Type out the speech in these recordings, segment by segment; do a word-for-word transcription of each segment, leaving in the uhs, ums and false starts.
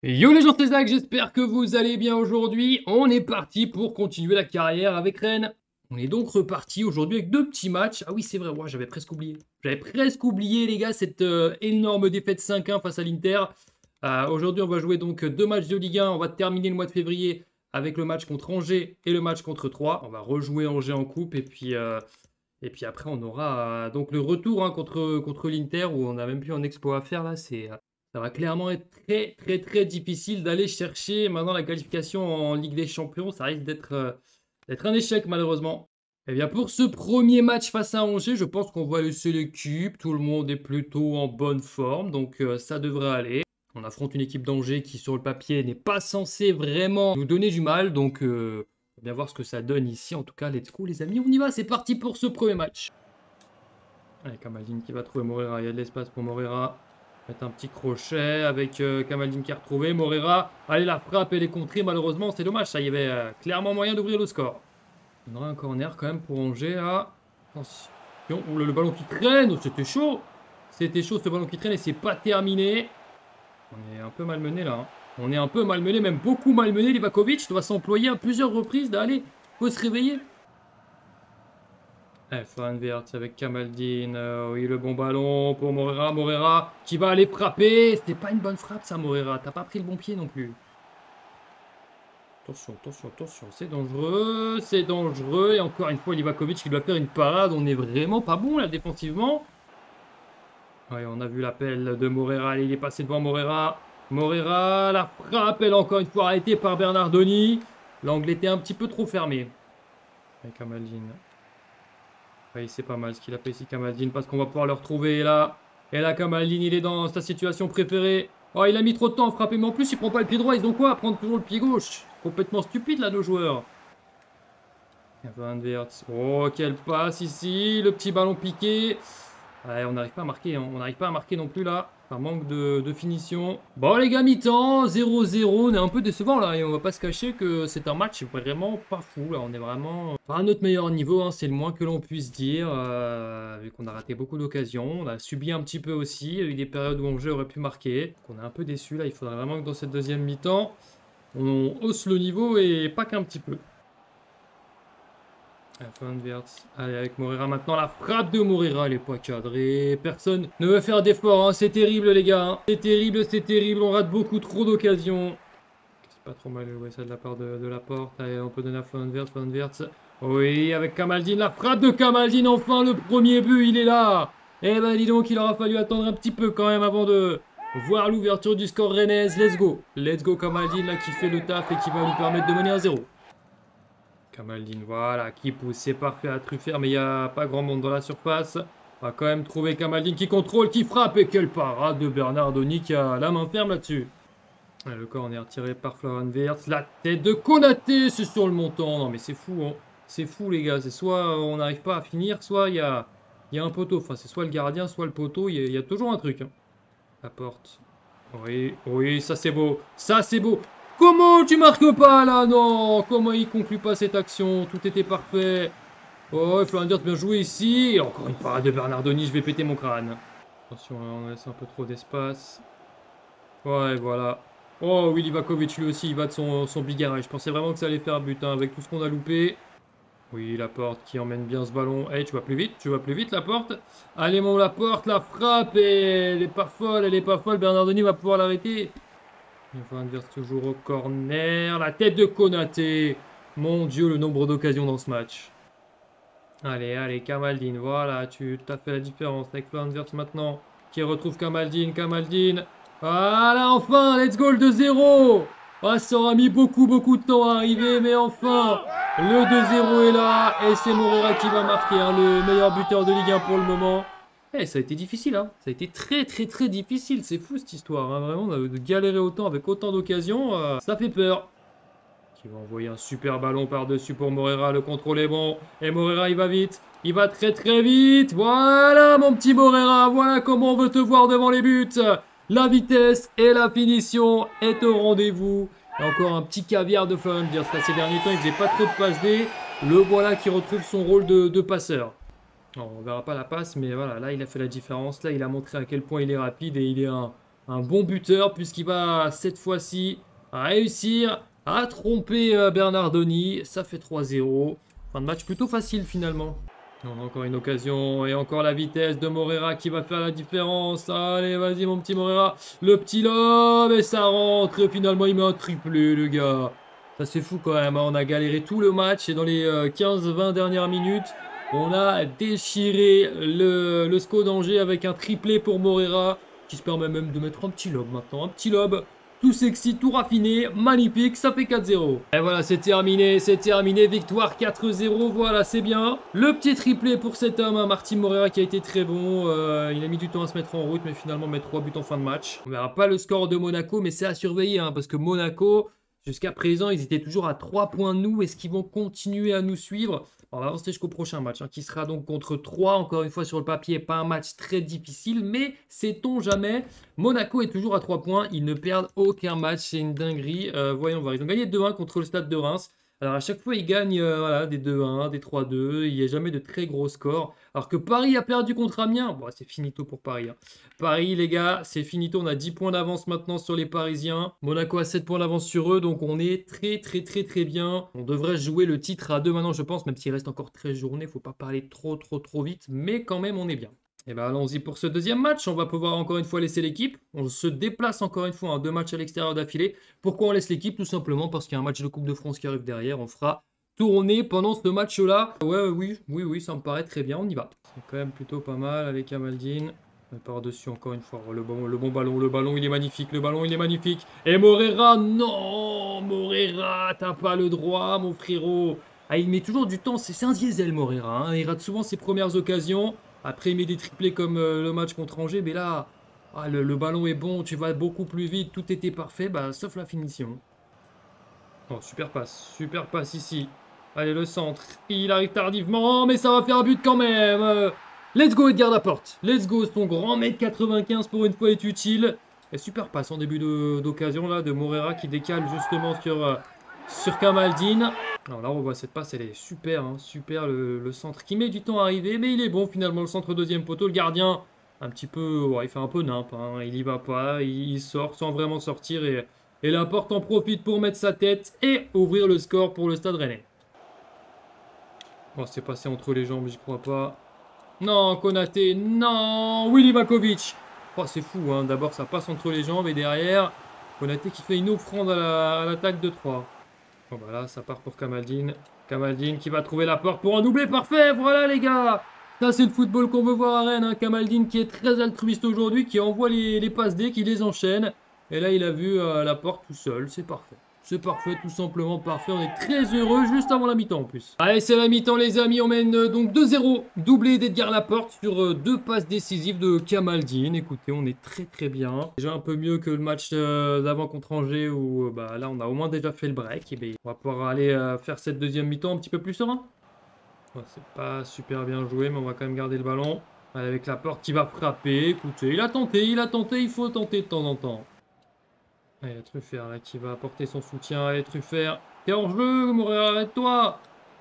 Yo les gens, c'est Zach, j'espère que vous allez bien aujourd'hui. On est parti pour continuer la carrière avec Rennes. On est donc reparti aujourd'hui avec deux petits matchs. Ah oui, c'est vrai, ouais, j'avais presque oublié. J'avais presque oublié, les gars, cette euh, énorme défaite cinq un face à l'Inter. Euh, aujourd'hui, on va jouer donc deux matchs de Ligue un. On va terminer le mois de février avec le match contre Angers et le match contre Troyes. On va rejouer Angers en coupe et puis, euh, et puis après, on aura euh, donc le retour hein, contre, contre l'Inter où on a même plus un exploit à faire là. C'est... euh, ça va clairement être très très très difficile d'aller chercher maintenant la qualification en Ligue des Champions. Ça risque d'être euh, d'être un échec malheureusement. Et bien pour ce premier match face à Angers, je pense qu'on va laisser l'équipe. Tout le monde est plutôt en bonne forme, donc euh, ça devrait aller. On affronte une équipe d'Angers qui sur le papier n'est pas censée vraiment nous donner du mal. Donc euh, on va bien voir ce que ça donne ici. En tout cas, let's go les amis, on y va. C'est parti pour ce premier match. Allez, Kamaldine qui va trouver Moreira. Il y a de l'espace pour Moreira. Mettre un petit crochet avec euh, Kamaldine qui a retrouvé. Moreira, allez, la frappe, elle est contrée. Malheureusement, c'est dommage. Ça, il y avait euh, clairement moyen d'ouvrir le score. On aura un corner quand même pour Angers. Là. Attention. Ouh, le, le ballon qui traîne. Oh, c'était chaud. C'était chaud ce ballon qui traîne et c'est pas terminé. On est un peu malmené là. Hein. On est un peu malmené, même beaucoup malmené. Livakovic doit s'employer à plusieurs reprises. Allez, faut se réveiller. Florian Wirtz avec Kamaldine, euh, oui le bon ballon pour Moreira, Moreira qui va aller frapper, c'était pas une bonne frappe ça Moreira, t'as pas pris le bon pied non plus. Attention, attention, attention, c'est dangereux, c'est dangereux, et encore une fois Livakovic qui doit faire une parade, on est vraiment pas bon là défensivement. Ouais, on a vu l'appel de Moreira, il est passé devant Moreira, Moreira, la frappe, elle encore une fois arrêtée par Bernardoni, l'angle était un petit peu trop fermé. Avec Kamaldine. Oui, c'est pas mal ce qu'il a fait ici, Kamaldine, parce qu'on va pouvoir le retrouver là. Et là, Kamaldine, il est dans sa situation préférée. Oh, il a mis trop de temps à frapper, mais en plus, il prend pas le pied droit. Ils ont quoi à prendre toujours le pied gauche? Complètement stupide, là, nos joueurs. Van Wirtz. Oh, quelle passe ici. Le petit ballon piqué. Ouais, on n'arrive pas à marquer, hein. On n'arrive pas à marquer non plus, là. Un manque de, de finition. Bon, les gars, mi-temps, zéro zéro. On est un peu décevant, là. Et on va pas se cacher que c'est un match vraiment pas fou, là. On est vraiment pas à notre meilleur niveau, hein. C'est le moins que l'on puisse dire. Euh, vu qu'on a raté beaucoup d'occasions. On a subi un petit peu aussi. Il y a eu des périodes où Angers aurait pu marquer. On est un peu déçu, là. Il faudrait vraiment que dans cette deuxième mi-temps, on hausse le niveau et pas qu'un petit peu. Allez, avec Moreira maintenant, la frappe de Moreira, elle n'est pas cadrée. Personne ne veut faire d'efforts, hein. C'est terrible les gars. Hein. C'est terrible, c'est terrible, on rate beaucoup trop d'occasions. C'est pas trop mal joué ça de la part de, de la porte. Allez, on peut donner à Florian Wirtz, Florian Wirtz. Oui, avec Kamaldine, la frappe de Kamaldine, enfin le premier but, il est là. Eh ben dis donc, il aura fallu attendre un petit peu quand même avant de voir l'ouverture du score rennaise. Let's go. Let's go Kamaldine là qui fait le taf et qui va nous permettre de mener à zéro. Kamaldine, voilà, qui pousse, c'est parfait à Truffert, mais il n'y a pas grand monde dans la surface. On va quand même trouver Kamaldine qui contrôle, qui frappe, et quelle parade de Bernardoni qui a la main ferme là-dessus. Le corner tiré par Florian Wirtz, la tête de Konaté, c'est sur le montant. Non mais c'est fou, hein. C'est fou les gars, c'est soit on n'arrive pas à finir, soit il y a, y a un poteau. Enfin c'est soit le gardien, soit le poteau, il y, y a toujours un truc. Hein. La porte. Oui, oui, ça c'est beau, ça c'est beau. Comment tu marques pas là? Non, comment il conclut pas cette action? Tout était parfait. Oh, Florian Wirtz bien joué ici. Et encore une parade de Bernardoni, je vais péter mon crâne. Attention, on laisse un peu trop d'espace. Ouais, voilà. Oh, oui, Livakovic lui aussi, il va de son, son bigarré. Je pensais vraiment que ça allait faire but hein, avec tout ce qu'on a loupé. Oui, la porte qui emmène bien ce ballon. Hey, tu vas plus vite, tu vas plus vite la porte. Allez, mon la porte, la frappe. Et elle est pas folle, elle est pas folle. Bernardoni va pouvoir l'arrêter. Van Wirtz toujours au corner. La tête de Konaté. Mon Dieu, le nombre d'occasions dans ce match. Allez, allez, Kamaldine. Voilà, tu as fait la différence avec Van Wirtz maintenant. Qui retrouve Kamaldine. Kamaldine. Voilà, enfin, let's go, le deux zéro. Ah, ça aura mis beaucoup, beaucoup de temps à arriver. Mais enfin, le deux zéro est là. Et c'est Moreira qui va marquer. Hein, le meilleur buteur de Ligue un pour le moment. Eh, ça a été difficile, hein. Ça a été très très très difficile, c'est fou cette histoire, hein. Vraiment, de galérer autant avec autant d'occasions, euh, ça fait peur. Qui va envoyer un super ballon par-dessus pour Moreira, le contrôle est bon. Et Moreira, il va vite, il va très très vite. Voilà mon petit Moreira, voilà comment on veut te voir devant les buts. La vitesse et la finition est au rendez-vous. Et encore un petit caviar de Florian Wirtz. Ces derniers temps, il faisait pas trop de passes D. Le voilà qui retrouve son rôle de, de passeur. Alors, on verra pas la passe, mais voilà, là il a fait la différence. Là il a montré à quel point il est rapide et il est un, un bon buteur puisqu'il va cette fois-ci réussir à tromper euh, Bernardoni. Ça fait trois zéro. Fin de match plutôt facile finalement. On a encore une occasion et encore la vitesse de Moreira qui va faire la différence. Allez, vas-y mon petit Moreira. Le petit lob et ça rentre. Et finalement, il met un triplé, le gars. Ça, c'est fou quand même. Hein. On a galéré tout le match et dans les euh, quinze vingt dernières minutes, on a déchiré le, le S C O d'Angers avec un triplé pour Moreira qui se permet même de mettre un petit lob maintenant. Un petit lob. Tout sexy, tout raffiné, magnifique, ça fait quatre zéro. Et voilà, c'est terminé, c'est terminé, victoire quatre zéro, voilà, c'est bien. Le petit triplé pour cet homme, hein, Martin Moreira qui a été très bon. Euh, il a mis du temps à se mettre en route, mais finalement met trois buts en fin de match. On verra pas le score de Monaco, mais c'est à surveiller, hein, parce que Monaco, jusqu'à présent, ils étaient toujours à trois points de nous. Est-ce qu'ils vont continuer à nous suivre? On va avancer jusqu'au prochain match, hein, qui sera donc contre Troyes. Encore une fois, sur le papier, pas un match très difficile, mais sait-on jamais. Monaco est toujours à trois points. Ils ne perdent aucun match. C'est une dinguerie. Euh, voyons voir. Ils ont gagné deux un contre le Stade de Reims. Alors, à chaque fois, ils gagnent euh, voilà, des deux un, des trois deux. Il n'y a jamais de très gros scores. Alors que Paris a perdu contre Amiens. Bon, c'est finito pour Paris. Hein. Paris, les gars, c'est finito. On a dix points d'avance maintenant sur les Parisiens. Monaco a sept points d'avance sur eux. Donc, on est très, très, très, très bien. On devrait jouer le titre à deux maintenant, je pense. Même s'il reste encore treize journées. Il ne faut pas parler trop, trop, trop vite. Mais quand même, on est bien. Et bien allons-y pour ce deuxième match, on va pouvoir encore une fois laisser l'équipe. On se déplace encore une fois en deux matchs à l'extérieur d'affilée. Pourquoi on laisse l'équipe? Tout simplement parce qu'il y a un match de Coupe de France qui arrive derrière. On fera tourner pendant ce match-là. Ouais, oui, oui, oui, ça me paraît très bien, on y va. C'est quand même plutôt pas mal avec Kamaldine. Par-dessus encore une fois, le bon, le bon ballon, le ballon il est magnifique, le ballon il est magnifique. Et Moreira, non, Moreira, t'as pas le droit mon frérot. Ah, il met toujours du temps, c'est un diesel Moreira, hein. Il rate souvent ses premières occasions. Après, il met des triplés comme euh, le match contre Angers. Mais là, ah, le, le ballon est bon. Tu vas beaucoup plus vite. Tout était parfait, bah, sauf la finition. Oh, super passe. Super passe ici. Allez, le centre. Il arrive tardivement. Mais ça va faire un but quand même. Euh, let's go, Edgar Laporte. Let's go. Son grand mètre quatre-vingt-quinze pour une fois est utile. Et super passe en début d'occasion là de Moreira qui décale justement sur, euh, sur Kamaldine. Alors là, on voit cette passe, elle est super, hein, super le, le centre qui met du temps à arriver, mais il est bon finalement, le centre deuxième poteau. Le gardien, un petit peu, ouais, il fait un peu nimp, hein, il y va pas, il, il sort sans vraiment sortir et, et Laporte en profite pour mettre sa tête et ouvrir le score pour le Stade Rennais. Bon, c'est passé entre les jambes, j'y crois pas. Non, Konaté, non, Willy Vakovic. Oh, c'est fou, hein, d'abord ça passe entre les jambes et derrière, Konaté qui fait une offrande à l'attaque la, de Troyes. Bon bah là, ça part pour Kamaldine. Kamaldine qui va trouver la porte pour un doublé parfait. Voilà les gars. Ça c'est le football qu'on veut voir à Rennes. Hein. Kamaldine qui est très altruiste aujourd'hui, qui envoie les, les passes D, qui les enchaîne. Et là il a vu euh, la porte tout seul. C'est parfait. C'est parfait, tout simplement parfait. On est très heureux juste avant la mi-temps en plus. Allez, c'est la mi-temps les amis. On mène euh, donc deux zéro. Doublé d'Edgar Laporte sur euh, deux passes décisives de Kamaldine. Écoutez, on est très très bien. Déjà un peu mieux que le match euh, d'avant contre Angers où euh, bah, là on a au moins déjà fait le break. Et bien, on va pouvoir aller euh, faire cette deuxième mi-temps un petit peu plus serein. Ouais, c'est pas super bien joué, mais on va quand même garder le ballon. Avec Laporte qui va frapper. Écoutez, il a tenté, il a tenté. Il faut tenter de temps en temps. Allez, Truffert là, qui va apporter son soutien. Allez, Truffert. T'es hors jeu, Moreira, arrête-toi.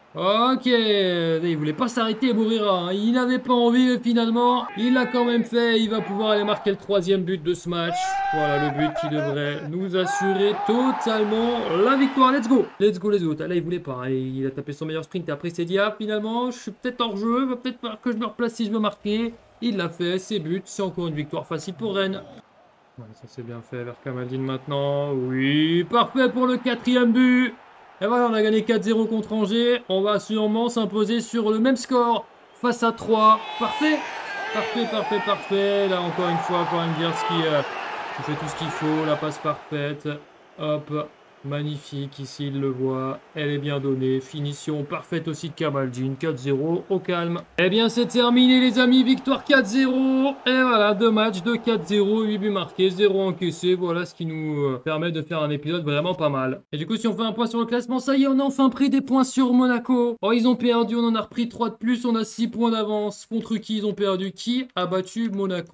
Ok. Il voulait pas s'arrêter, Moreira. Hein. Il n'avait pas envie, mais finalement, il l'a quand même fait. Il va pouvoir aller marquer le troisième but de ce match. Voilà le but qui devrait nous assurer totalement la victoire. Let's go. Let's go, let's go. Là, il voulait pas. Hein. Il a tapé son meilleur sprint. Et après, il s'est dit, ah, finalement, je suis peut-être hors jeu. Il va peut-être falloir que je me replace si je veux marquer. Il l'a fait. C'est but. C'est encore une victoire facile pour Rennes. Ouais, ça c'est bien fait vers Kamaldine maintenant. Oui, parfait pour le quatrième but. Et voilà, on a gagné quatre zéro contre Angers. On va sûrement s'imposer sur le même score face à Troyes. Parfait, parfait, parfait, parfait. Là encore une fois, Rangers qui, euh, qui fait tout ce qu'il faut. La passe parfaite. Hop, magnifique. Ici, il le voit. Elle est bien donnée. Finition parfaite aussi de Kamaldine. quatre zéro au calme. Eh bien, c'est terminé, les amis. Victoire quatre zéro. Et voilà, deux matchs de quatre zéro. huit buts marqués, zéro encaissé. Voilà ce qui nous euh, permet de faire un épisode vraiment pas mal. Et du coup, si on fait un point sur le classement, ça y est, on a enfin pris des points sur Monaco. Oh, ils ont perdu. On en a repris trois de plus. On a six points d'avance. Contre qui ils ont perdu? Qui a battu Monaco?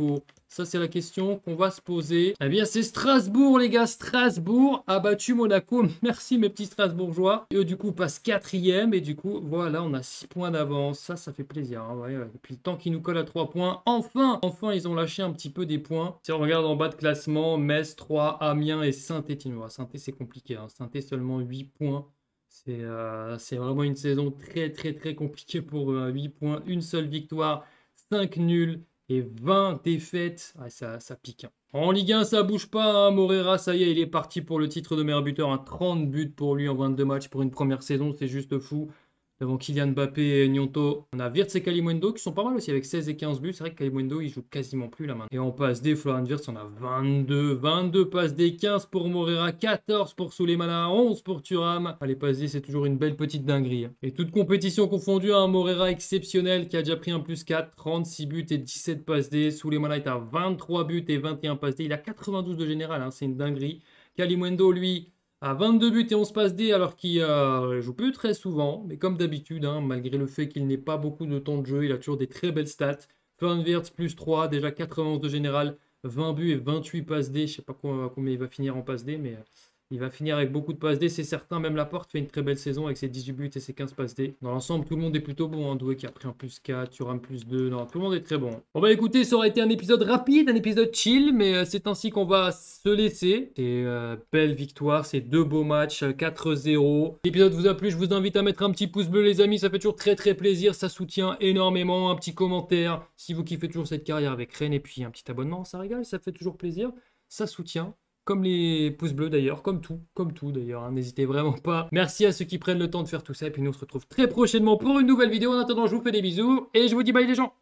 Ça, c'est la question qu'on va se poser. Eh bien, c'est Strasbourg, les gars. Strasbourg a battu Monaco. Merci, mes petits Strasbourgeois. Et eux, du coup, passent quatrième. Et du coup, voilà, on a six points d'avance. Ça, ça fait plaisir. Hein, ouais, ouais. Depuis le temps qu'ils nous collent à trois points. Enfin, enfin, ils ont lâché un petit peu des points. Si on regarde en bas de classement, Metz, trois, Amiens et Saint-Étienne. Saint-Étienne, c'est compliqué. Hein. Saint-Étienne, seulement huit points. C'est euh, vraiment une saison très, très, très compliquée pour euh, huit points. Une seule victoire, cinq nuls. Et vingt défaites, ah, ça, ça pique. Hein. En Ligue un, ça bouge pas. Hein. Moreira, ça y est, il est parti pour le titre de meilleur buteur. Hein. trente buts pour lui en vingt-deux matchs pour une première saison, c'est juste fou. Devant Kylian Mbappé et Gnonto. On a Wirtz et Kalimundo qui sont pas mal aussi avec seize et quinze buts. C'est vrai que Kalimundo, il joue quasiment plus là maintenant. Et on passe des Florian Wirtz, on a vingt-deux. vingt-deux passes des, quinze pour Moreira, quatorze pour Souleymana, onze pour Thuram. Allez, passes des, c'est toujours une belle petite dinguerie. Hein. Et toute compétition confondue, un Moreira exceptionnel qui a déjà pris un plus quatre, trente-six buts et dix-sept passes des. Souleymana est à vingt-trois buts et vingt et un passes des. Il a quatre-vingt-douze de général, hein, c'est une dinguerie. Kalimundo, lui, à vingt-deux buts et onze passes D alors qu'il euh, joue plus très souvent. Mais comme d'habitude, hein, malgré le fait qu'il n'ait pas beaucoup de temps de jeu, il a toujours des très belles stats. Florian Wirtz plus trois, déjà quatre-vingt-onze de général, vingt buts et vingt-huit passes D. Je ne sais pas combien, combien il va finir en passes D, mais il va finir avec beaucoup de passes D, c'est certain. Même Laporte fait une très belle saison avec ses dix-huit buts et ses quinze passes D. Dans l'ensemble, tout le monde est plutôt bon. Hein. Doué qui a pris un plus quatre, Thuram plus deux. Non, tout le monde est très bon. Bon bah écoutez, ça aurait été un épisode rapide, un épisode chill, mais euh, c'est ainsi qu'on va se laisser. C'est euh, belle victoire, c'est deux beaux matchs, quatre zéro. L'épisode vous a plu, je vous invite à mettre un petit pouce bleu les amis, ça fait toujours très très plaisir, ça soutient énormément. Un petit commentaire si vous kiffez toujours cette carrière avec Rennes, et puis un petit abonnement, ça régale, ça fait toujours plaisir, ça soutient. Comme les pouces bleus d'ailleurs, comme tout, comme tout d'ailleurs, hein, n'hésitez vraiment pas. Merci à ceux qui prennent le temps de faire tout ça, et puis nous on se retrouve très prochainement pour une nouvelle vidéo. En attendant, je vous fais des bisous, et je vous dis bye les gens.